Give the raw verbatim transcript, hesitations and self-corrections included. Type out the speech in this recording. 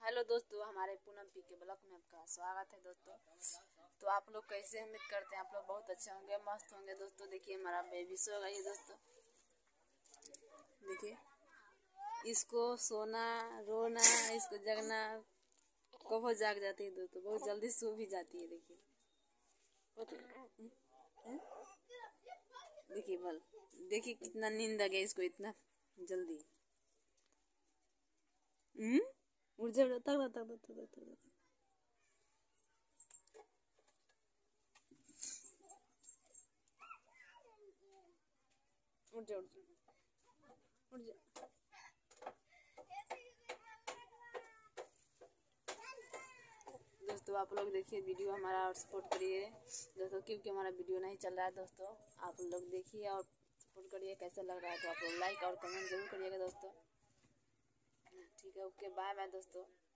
Hello दोस्तों, हमारे Poonam P के ब्लॉग में आपका स्वागत है दोस्तों। तो आप लोग कैसे, उम्मीद करते हैं आप लोग बहुत अच्छे होंगे, मस्त होंगे दोस्तों। देखिए हमारा बेबी सो गई है दोस्तों। देखिए इसको सोना, रोना, इसको जगना, कब जाग जाती है दोस्तों, बहुत जल्दी सो भी जाती है। देखिए देखिए बल देखिए कितना नींद आ गया इसको इतना जल्दी। हम्म उठ जा, तक तक तक तक तक तक उठ जा उठ जा उठ जा। दोस्तों आप लोग देखिए वीडियो हमारा और सपोर्ट करिए दोस्तों, क्योंकि हमारा वीडियो नहीं चल रहा है दोस्तों। आप लोग देखिए और सपोर्ट करिए। कैसा लग रहा है तो आप लोग लाइक और कमेंट जरूर करिएगा दोस्तों। ठीक है, ओके, बाय बाय दोस्तों।